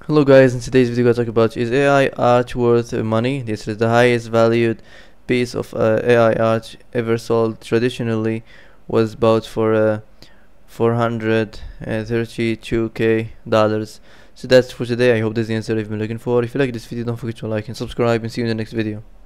Hello guys, in today's video we're going to talk about, is AI art worth money? This is the highest valued piece of AI art ever sold. Traditionally was bought for 432k dollars. So that's for today. I hope this is the answer you've been looking for. If you like this video, don't forget to like and subscribe, and see you in the next video.